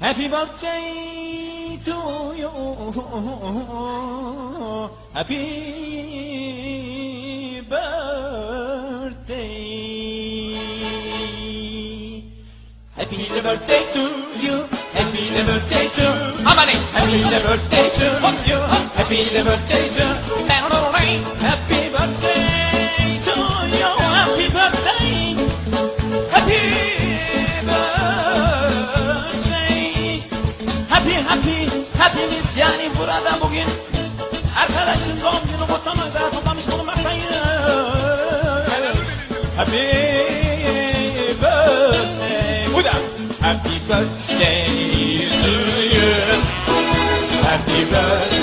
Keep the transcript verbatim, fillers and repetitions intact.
Happy birthday to you. Happy birthday. Happy birthday to you. Happy birthday to Amani. Happy birthday to you. Happy birthday to Happy birthday to you. Happy birthday. Happy birthday. Happy happy happy'miz yani burada bugün arkadaşın doğum günü kutlamakta toplamış bulunmaktayız. Happy birthday. Bu da Happy birthday to you. Happy birthday.